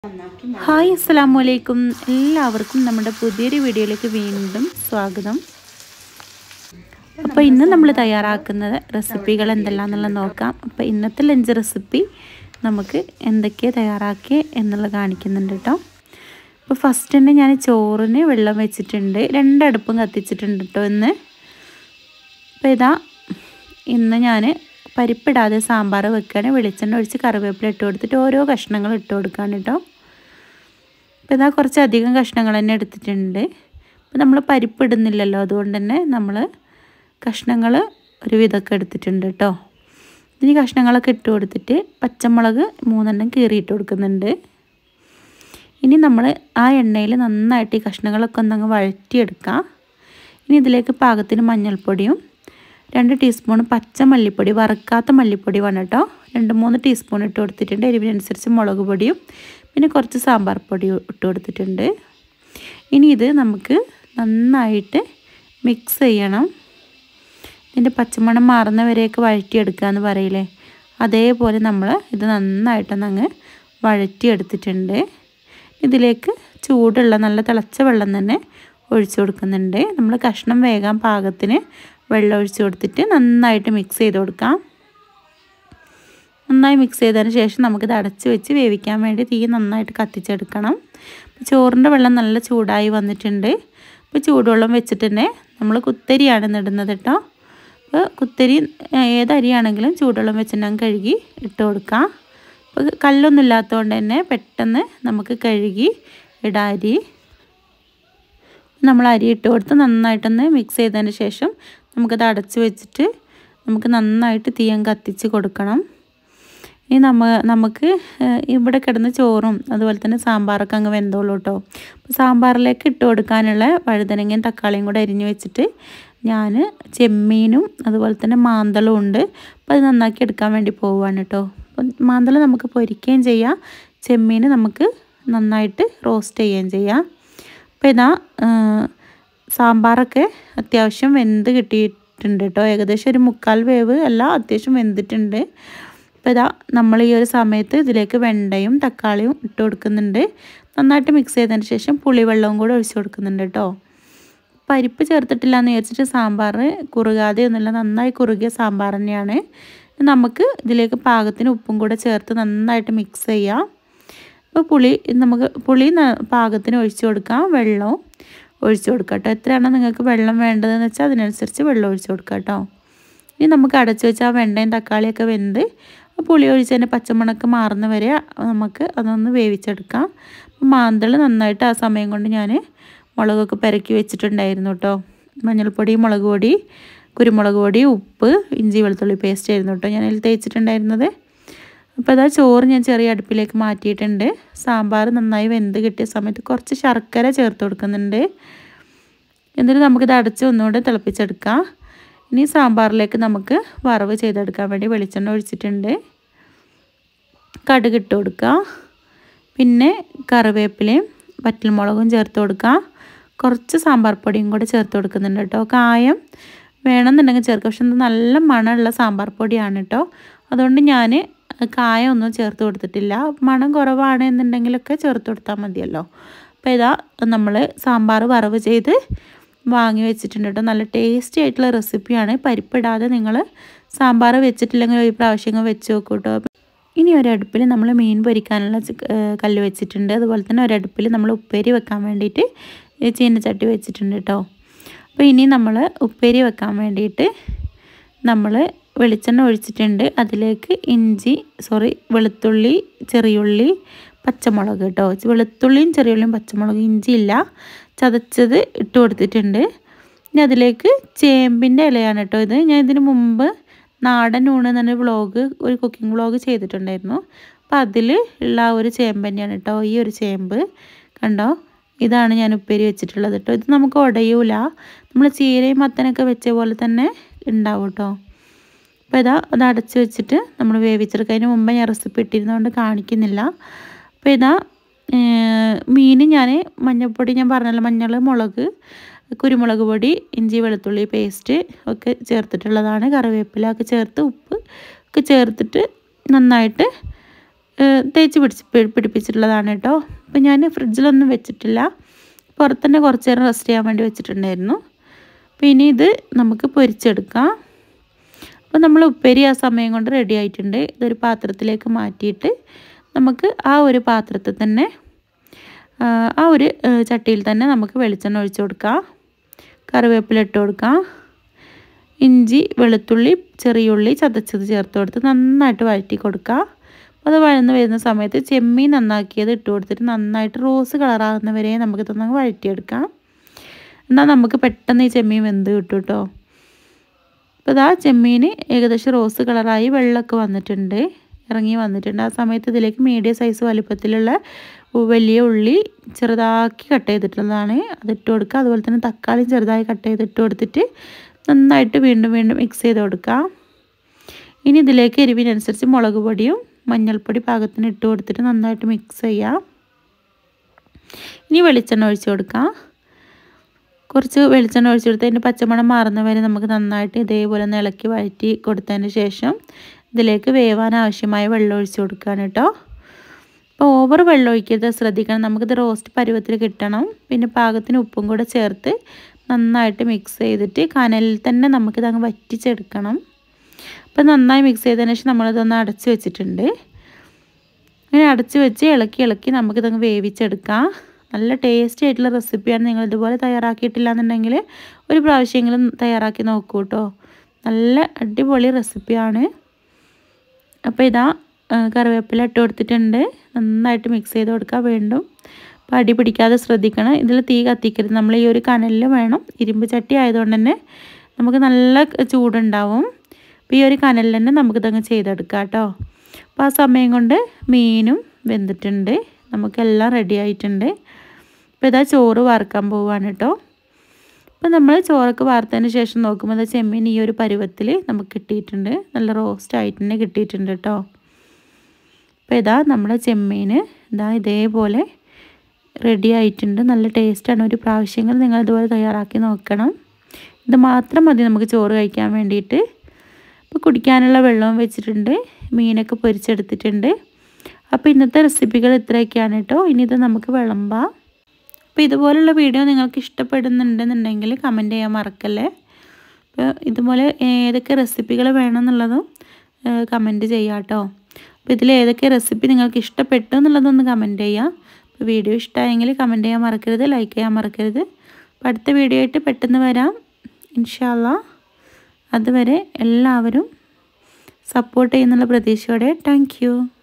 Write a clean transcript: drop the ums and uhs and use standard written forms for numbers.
Hi അസ്സലാമു അലൈക്കും എല്ലാവർക്കും നമ്മുടെ പുതിയൊരു വീഡിയോയിലേക്ക് വീണ്ടും സ്വാഗതം. അപ്പോൾ ഇന്ന് നമ്മൾ തയ്യാറാക്കുന്നത് റെസിപ്പികൾ എന്തെല്ലാമെന്നുള്ളത് നോക്കാം. അപ്പോൾ ഇന്നത്തെ ലഞ്ച് റെസിപ്പി നമുക്ക് എന്തൊക്കെയാണ് തയ്യാറാക്കി എന്നുള്ളത് കാണിക്കുന്നുണ്ട് കേട്ടോ. അപ്പോൾ ഫസ്റ്റ് തന്നെ ഞാൻ ചോറിന് വെള്ളം വെച്ചിട്ടുണ്ട്, 2 അടുപ്പും കത്തിച്ചിട്ടുണ്ട് കേട്ടോ ഇന്ന്. അപ്പോൾ ഇന്ന് ഞാൻ പരിപ്പിടാതെ സാമ്പാർ വെക്കുകയാണ്. വെളിച്ചെണ്ണ ഒഴിച്ച് കറിവേപ്പില ഇട്ട് കൊടുത്തിട്ട് ഓരോ കഷ്ണങ്ങൾ ഇട്ട് കൊടുക്കുകയാണ് കേട്ടോ. അപ്പോൾ കുറച്ചധികം കഷ്ണങ്ങൾ തന്നെ എടുത്തിട്ടുണ്ട്. അപ്പോൾ നമ്മൾ പരിപ്പിടുന്നില്ലല്ലോ, അതുകൊണ്ട് തന്നെ നമ്മൾ കഷ്ണങ്ങൾ ഒരു വിധമൊക്കെ എടുത്തിട്ടുണ്ട് കേട്ടോ. ഇനി കഷ്ണങ്ങളൊക്കെ ഇട്ട് കൊടുത്തിട്ട് പച്ചമുളക് 3 കീറിയിട്ട് കൊടുക്കുന്നുണ്ട്. ഇനി നമ്മൾ ആ എണ്ണയിൽ നന്നായിട്ട് ഈ കഷ്ണങ്ങളൊക്കെ ഒന്നങ്ങ് വഴറ്റിയെടുക്കാം. ഇനി ഇതിലേക്ക് പാകത്തിന് മഞ്ഞൾപ്പൊടിയും 2 ടീസ്പൂൺ പച്ച മല്ലിപ്പൊടി, വറുക്കാത്ത മല്ലിപ്പൊടി വേണം കേട്ടോ, 2-3 ടീസ്പൂൺ ഇട്ട് കൊടുത്തിട്ടുണ്ട്. എരിവിനനുസരിച്ച് മുളക് പൊടിയും പിന്നെ കുറച്ച് സാമ്പാർ പൊടിയും ഇട്ട് കൊടുത്തിട്ടുണ്ട്. ഇനി ഇത് നമുക്ക് നന്നായിട്ട് മിക്സ് ചെയ്യണം. ഇതിൻ്റെ പച്ചമണം മാറുന്നവരെയൊക്കെ വഴറ്റിയെടുക്കുക എന്ന് പറയില്ലേ, അതേപോലെ നമ്മൾ ഇത് നന്നായിട്ടൊന്നങ്ങ് വഴറ്റിയെടുത്തിട്ടുണ്ട്. ഇതിലേക്ക് ചൂടുള്ള നല്ല തിളച്ച വെള്ളം തന്നെ ഒഴിച്ചു കൊടുക്കുന്നുണ്ട്. നമ്മൾ കഷ്ണം വേകാൻ പാകത്തിന് വെള്ളം ഒഴിച്ച് കൊടുത്തിട്ട് നന്നായിട്ട് മിക്സ് ചെയ്ത് കൊടുക്കാം. നന്നായി മിക്സ് ചെയ്തതിന് ശേഷം നമുക്കിത് അടച്ച് വെച്ച് വേവിക്കാൻ വേണ്ടി തീ നന്നായിട്ട് കത്തിച്ചെടുക്കണം. ചോറിൻ്റെ വെള്ളം നല്ല ചൂടായി വന്നിട്ടുണ്ട്. ഇപ്പോൾ ചൂടുവെള്ളം വെച്ചിട്ട് തന്നെ നമ്മൾ കുത്തരിയാണ് ഇടുന്നത് കേട്ടോ. അപ്പോൾ കുത്തരി ഏതരിയാണെങ്കിലും ചൂടുവെള്ളം വെച്ചിട്ടുണ്ടെങ്കിൽ കഴുകി ഇട്ട് കൊടുക്കാം. അപ്പോൾ കല്ലൊന്നും ഇല്ലാത്തതുകൊണ്ട് തന്നെ പെട്ടെന്ന് നമുക്ക് കഴുകി ഇടാം അരി. നമ്മൾ അരി ഇട്ട് കൊടുത്ത് നന്നായിട്ടൊന്ന് മിക്സ് ചെയ്തതിന് ശേഷം നമുക്കത് അടച്ച് വെച്ചിട്ട് നമുക്ക് നന്നായിട്ട് തീയം കത്തിച്ച് കൊടുക്കണം. ഇനി നമുക്ക് ഇവിടെ കിടന്ന ചോറും അതുപോലെ തന്നെ സാമ്പാറൊക്കെ അങ്ങ് വെന്തോളൂ കേട്ടോ. അപ്പോൾ സാമ്പാറിലേക്ക് ഇട്ട് കൊടുക്കാനുള്ള വഴുതനങ്ങയും തക്കാളിയും കൂടെ അരിഞ്ഞ് വെച്ചിട്ട് ഞാൻ ചെമ്മീനും അതുപോലെ തന്നെ മാന്തളും ഉണ്ട്. അപ്പോൾ അത് നന്നാക്കി എടുക്കാൻ വേണ്ടി പോവുകയാണ് കേട്ടോ. അപ്പം മാന്തൾ നമുക്ക് പൊരിക്കുകയും ചെയ്യാം, ചെമ്മീൻ നമുക്ക് നന്നായിട്ട് റോസ്റ്റ് ചെയ്യുകയും ചെയ്യാം. അപ്പോൾ സാമ്പാറൊക്കെ അത്യാവശ്യം വെന്ത് കിട്ടിയിട്ടുണ്ട് കേട്ടോ. ഏകദേശം ഒരു 3/4 വേവ് അല്ല, അത്യാവശ്യം വെന്തിട്ടുണ്ട്. അപ്പോൾ നമ്മൾ ഈ ഒരു സമയത്ത് ഇതിലേക്ക് വെണ്ടയും തക്കാളിയും ഇട്ട് കൊടുക്കുന്നുണ്ട്. നന്നായിട്ട് മിക്സ് ചെയ്തതിന് ശേഷം പുളിവെള്ളവും കൂടെ ഒഴിച്ച് കൊടുക്കുന്നുണ്ട് കേട്ടോ. പരിപ്പ് ചേർത്തിട്ടില്ല എന്ന് വിചാരിച്ചിട്ട് സാമ്പാർ കുറുകാതെ ഒന്നുമില്ല, നന്നായി കുറുകിയ സാമ്പാർ തന്നെയാണ്. നമുക്ക് ഇതിലേക്ക് പാകത്തിന് ഉപ്പും കൂടെ ചേർത്ത് നന്നായിട്ട് മിക്സ് ചെയ്യാം. അപ്പോൾ പുളി പാകത്തിന് ഒഴിച്ച് കൊടുക്കാം, വെള്ളവും ഒഴിച്ച് കൊടുക്കാം കേട്ടോ. എത്രയാണോ നിങ്ങൾക്ക് വെള്ളം വേണ്ടതെന്ന് വെച്ചാൽ അതിനനുസരിച്ച് വെള്ളം ഒഴിച്ച് കൊടുക്കാം കേട്ടോ. ഇനി നമുക്ക് അടച്ച് വെച്ചാൽ ആ വെണ്ടയും തക്കാളിയൊക്കെ വെന്ത് പുളി ഒഴിച്ചതിൻ്റെ പച്ചമണക്ക് മാറുന്ന വരെ നമുക്ക് അതൊന്ന് വേവിച്ചെടുക്കാം. മാന്തൾ നന്നായിട്ട് ആ സമയം കൊണ്ട് ഞാൻ മുളകൊക്കെ പെരക്കി വെച്ചിട്ടുണ്ടായിരുന്നു കേട്ടോ. മഞ്ഞൾപ്പൊടി, മുളക് പൊടി, കുരുമുളക് പൊടി, ഉപ്പ്, ഇഞ്ചി വെളുത്തുള്ളി പേസ്റ്റ് ആയിരുന്നു കേട്ടോ ഞാൻ അതിൽ തേച്ചിട്ടുണ്ടായിരുന്നത്. അപ്പോൾ ചോറ് ഞാൻ ചെറിയ അടുപ്പിലേക്ക് മാറ്റിയിട്ടുണ്ട്. സാമ്പാർ നന്നായി വെന്ത് കിട്ടിയ സമയത്ത് കുറച്ച് ശർക്കര ചേർത്ത് കൊടുക്കുന്നുണ്ട്. എന്നിട്ട് നമുക്കിത് അടച്ച് ഒന്നുകൂടെ തിളപ്പിച്ചെടുക്കാം. ഇനി സാമ്പാറിലേക്ക് നമുക്ക് വറവ് ചെയ്തെടുക്കാൻ വേണ്ടി വെളിച്ചെണ്ണ ഒഴിച്ചിട്ടുണ്ട്. കടുക് ഇട്ട് കൊടുക്കുക, പിന്നെ കറിവേപ്പിലയും വറ്റൽമുളകും ചേർത്ത് കൊടുക്കുക. കുറച്ച് സാമ്പാർ പൊടിയും കൂടെ ചേർത്ത് കൊടുക്കുന്നുണ്ട് കേട്ടോ. കായം വേണമെന്നുണ്ടെങ്കിൽ ചേർക്കുക, പക്ഷെ നല്ല മണമുള്ള സാമ്പാർ പൊടിയാണ് കേട്ടോ. അതുകൊണ്ട് ഞാൻ കായം ഒന്നും ചേർത്ത് കൊടുത്തിട്ടില്ല. മണം കുറവാണ് എന്നുണ്ടെങ്കിലൊക്കെ ചേർത്ത് കൊടുത്താൽ മതിയല്ലോ. അപ്പോൾ നമ്മൾ സാമ്പാർ വറവ് ചെയ്ത് വാങ്ങി വെച്ചിട്ടുണ്ട് കേട്ടോ. നല്ല ടേസ്റ്റി ആയിട്ടുള്ള റെസിപ്പിയാണ്. പരിപ്പിടാതെ നിങ്ങൾ സാമ്പാർ വെച്ചിട്ടില്ലെങ്കിൽ ഒരു പ്രാവശ്യം വെച്ച് നോക്കൂ കേട്ടോ. ഇനി ഒരടുപ്പിൽ നമ്മൾ മീൻ പൊരിക്കാനുള്ള കല്ല് വെച്ചിട്ടുണ്ട്. അതുപോലെ തന്നെ ഒരടുപ്പിൽ നമ്മൾ ഉപ്പേരി വെക്കാൻ വേണ്ടിയിട്ട് ചീനച്ചട്ടി വെച്ചിട്ടുണ്ട് കേട്ടോ. അപ്പോൾ ഇനി നമ്മൾ ഉപ്പേരി വെക്കാൻ വേണ്ടിയിട്ട് നമ്മൾ വെളിച്ചെണ്ണ ഒഴിച്ചിട്ടുണ്ട്. അതിലേക്ക് വെളുത്തുള്ളി, ചെറിയുള്ളി, പച്ചമുളക് കേട്ടോ. വെളുത്തുള്ളിയും ചെറിയുള്ളിയും പച്ചമുളകും, ഇഞ്ചി ഇല്ല, ചതച്ചത് ഇട്ട് കൊടുത്തിട്ടുണ്ട്. ഇനി അതിലേക്ക് ചേമ്പിൻ്റെ ഇലയാണ് കേട്ടോ ഇത്. ഞാൻ ഇതിന് മുമ്പ് നാടൻ ഊണ് എന്നൊരു ഒരു കുക്കിംഗ് വ്ളോഗ് ചെയ്തിട്ടുണ്ടായിരുന്നു. അപ്പോൾ അതിൽ ഉള്ള ആ ഒരു ചേമ്പ് തന്നെയാണ് കേട്ടോ ഈ ഒരു ചേമ്പ്. കണ്ടോ, ഇതാണ് ഞാൻ ഉപ്പേരി വെച്ചിട്ടുള്ളത് കേട്ടോ. ഇത് നമുക്ക് ഉടയൂല, നമ്മൾ ചീരയും മത്തനൊക്കെ വെച്ച പോലെ തന്നെ ഉണ്ടാവും കേട്ടോ. അപ്പോൾ അത് അടച്ച് വെച്ചിട്ട് നമ്മൾ വേവിച്ചെടുക്കുക. അതിന് മുമ്പ് ഞാൻ റെസിപ്പി ഇട്ടിരുന്നതുകൊണ്ട് കാണിക്കുന്നില്ല. അപ്പോൾ മീൻ ഞാൻ മഞ്ഞൾപ്പൊടി ഞാൻ പറഞ്ഞല്ലോ, മഞ്ഞൾ, മുളക്, കുരുമുളക് പൊടി, ഇഞ്ചി വെളുത്തുള്ളി പേസ്റ്റ് ഒക്കെ ചേർത്തിട്ടുള്ളതാണ്. കറിവേപ്പില ഒക്കെ ചേർത്ത് ഉപ്പ് ഒക്കെ ചേർത്തിട്ട് നന്നായിട്ട് തേച്ച് പിടിപ്പിച്ചിട്ടുള്ളതാണ് കേട്ടോ. അപ്പോൾ ഞാൻ ഫ്രിഡ്ജിലൊന്നും വെച്ചിട്ടില്ല, പുറത്ത് തന്നെ കുറച്ച് നേരം റെസ്റ്റ് ചെയ്യാൻ വേണ്ടി വെച്ചിട്ടുണ്ടായിരുന്നു. അപ്പോൾ ഇനി ഇത് നമുക്ക് പൊരിച്ചെടുക്കാം. അപ്പോൾ നമ്മൾ ഉപ്പേരി ആ സമയം കൊണ്ട് റെഡി ആയിട്ടുണ്ട്. ഇതൊരു പാത്രത്തിലേക്ക് മാറ്റിയിട്ട് നമുക്ക് ആ ഒരു പാത്രത്തിൽ തന്നെ ആ ഒരു ചട്ടിയിൽ തന്നെ നമുക്ക് വെളിച്ചെണ്ണ ഒഴിച്ച് കൊടുക്കാം. കറിവേപ്പില ഇട്ട് കൊടുക്കാം. ഇഞ്ചി, വെളുത്തുള്ളി, ചെറിയുള്ളി ചതച്ചത് ചേർത്ത് കൊടുത്ത് നന്നായിട്ട് വഴറ്റി കൊടുക്കുക. അത് വഴന്ന് വരുന്ന സമയത്ത് ചെമ്മീൻ നന്നാക്കിയത് ഇട്ട് കൊടുത്തിട്ട് നന്നായിട്ട് റോസ് കളറാകുന്നവരെ നമുക്ക് നന്നായി വഴറ്റിയെടുക്കാം. എന്നാൽ നമുക്ക് പെട്ടെന്ന് ഈ ചെമ്മീൻ വെന്ത് കിട്ടും കേട്ടോ. അപ്പോൾ ഇതാ ചെമ്മീൻ ഏകദേശം റോസ് കളറായി വെള്ളമൊക്കെ വന്നിട്ടുണ്ട്, ഇറങ്ങി വന്നിട്ടുണ്ട്. ആ സമയത്ത് ഇതിലേക്ക് മീഡിയം സൈസ് വലിപ്പത്തിലുള്ള വലിയ ഉള്ളി ചെറുതാക്കി കട്ട് ചെയ്തിട്ടുള്ളതാണ്, അതിട്ട് കൊടുക്കുക. അതുപോലെ തന്നെ തക്കാളി ചെറുതായി കട്ട് ചെയ്തിട്ട് കൊടുത്തിട്ട് നന്നായിട്ട് വീണ്ടും മിക്സ് ചെയ്ത് കൊടുക്കാം. ഇനി ഇതിലേക്ക് എരിവിനനുസരിച്ച് മുളക് പൊടിയും മഞ്ഞൾപ്പൊടി പാകത്തിന് ഇട്ട് കൊടുത്തിട്ട് നന്നായിട്ട് മിക്സ് ചെയ്യാം. ഇനി വെളിച്ചെണ്ണ ഒഴിച്ച് കൊടുക്കാം. കുറച്ച് വെളിച്ചെണ്ണ ഒഴിച്ച് കൊടുത്ത് അതിൻ്റെ പച്ചമണം മാറുന്ന വരെ നമുക്ക് നന്നായിട്ട് ഇതേപോലെ ഇളക്കി വഴറ്റി കൊടുത്തതിന് ശേഷം ഇതിലേക്ക് വേവാൻ ആവശ്യമായ വെള്ളം ഒഴിച്ച് കൊടുക്കുകയാണ് കേട്ടോ. അപ്പോൾ ഓവർ വെള്ളം ഒഴിക്കരുത്, ശ്രദ്ധിക്കണം. നമുക്കിത് റോസ്റ്റ് പരുവത്തിൽ കിട്ടണം. പിന്നെ പാകത്തിന് ഉപ്പും കൂടെ ചേർത്ത് നന്നായിട്ട് മിക്സ് ചെയ്തിട്ട് കനലിൽ തന്നെ നമുക്കിത് അങ്ങ് വറ്റിച്ചെടുക്കണം. അപ്പോൾ നന്നായി മിക്സ് ചെയ്തതിന് ശേഷം നമ്മളിതൊന്ന് അടച്ച് വെച്ചിട്ടുണ്ട്. അങ്ങനെ അടച്ച് വെച്ച് ഇളക്കി നമുക്കിതങ്ങ് വേവിച്ചെടുക്കാം. നല്ല ടേസ്റ്റി ആയിട്ടുള്ള റെസിപ്പിയാണ്. നിങ്ങൾ ഇതുപോലെ തയ്യാറാക്കിയിട്ടില്ല എന്നുണ്ടെങ്കിൽ ഒരു പ്രാവശ്യമെങ്കിലും തയ്യാറാക്കി നോക്കൂ കേട്ടോ. നല്ല അടിപൊളി റെസിപ്പിയാണ്. അപ്പോൾ ഇതാ കറിവേപ്പില ഇട്ട് കൊടുത്തിട്ടുണ്ട്. നന്നായിട്ട് മിക്സ് ചെയ്ത് കൊടുക്കുക. വീണ്ടും അപ്പോൾ അടി പിടിക്കാതെ ശ്രദ്ധിക്കണം. ഇതിൽ തീ കത്തിക്കരുത്. നമ്മൾ ഈ ഒരു കനലിൽ വേണം. ഇരുമ്പ് ചട്ടി ആയതുകൊണ്ട് തന്നെ നമുക്ക് നല്ല ചൂടുണ്ടാവും. അപ്പോൾ ഈ ഒരു കനലിൽ തന്നെ നമുക്കിതങ്ങ് ചെയ്തെടുക്കാം കേട്ടോ. അപ്പോൾ ആ സമയം കൊണ്ട് മീനും വെന്തിട്ടുണ്ട്, നമുക്കെല്ലാം റെഡി ആയിട്ടുണ്ട്. അപ്പോൾ ഇതാ ചോറ് വറുക്കാൻ പോവുകയാണ് കേട്ടോ. അപ്പോൾ നമ്മൾ ചോറൊക്കെ വറുത്തതിന് ശേഷം നോക്കുമ്പോൾ അത് ചെമ്മീൻ ഈ ഒരു പരുവത്തിൽ നമുക്ക് കിട്ടിയിട്ടുണ്ട്. നല്ല റോസ്റ്റ് ആയിട്ട് തന്നെ കിട്ടിയിട്ടുണ്ട് കേട്ടോ. അപ്പോൾ ഇതാ നമ്മുടെ ചെമ്മീൻ ഇതാ ഇതേപോലെ റെഡി ആയിട്ടുണ്ട്. നല്ല ടേസ്റ്റാണ്. ഒരു പ്രാവശ്യങ്ങൾ നിങ്ങൾ ഇതുപോലെ തയ്യാറാക്കി നോക്കണം. ഇത് മാത്രം മതി നമുക്ക് ചോറ് കഴിക്കാൻ വേണ്ടിയിട്ട്. അപ്പോൾ കുടിക്കാനുള്ള വെള്ളവും വെച്ചിട്ടുണ്ട്, മീനൊക്കെ പൊരിച്ചെടുത്തിട്ടുണ്ട്. അപ്പോൾ ഇന്നത്തെ റെസിപ്പികൾ ഇത്രയൊക്കെയാണ് കേട്ടോ. ഇനി ഇത് നമുക്ക് വിളമ്പാം. അപ്പോൾ ഇതുപോലുള്ള വീഡിയോ നിങ്ങൾക്ക് ഇഷ്ടപ്പെടുന്നുണ്ടെന്നുണ്ടെങ്കിൽ കമൻറ്റ് ചെയ്യാൻ മറക്കല്ലേ. അപ്പോൾ ഇതുപോലെ ഏതൊക്കെ റെസിപ്പികൾ വേണമെന്നുള്ളതും കമൻറ്റ് ചെയ്യാം കേട്ടോ. അപ്പോൾ ഇതിൽ ഏതൊക്കെ റെസിപ്പി നിങ്ങൾക്ക് ഇഷ്ടപ്പെട്ടു എന്നുള്ളതൊന്ന് കമൻറ്റ് ചെയ്യാം. അപ്പോൾ വീഡിയോ ഇഷ്ടമായെങ്കിൽ കമൻറ്റ് ചെയ്യാൻ മറക്കരുത്, ലൈക്ക് ചെയ്യാൻ മറക്കരുത്. അപ്പോൾ അടുത്ത വീഡിയോ ആയിട്ട് പെട്ടെന്ന് വരാം ഇൻഷാ അല്ലാഹ്. അതുവരെ എല്ലാവരും സപ്പോർട്ട് ചെയ്യുന്നുള്ള പ്രതീക്ഷയോടെ താങ്ക് യു.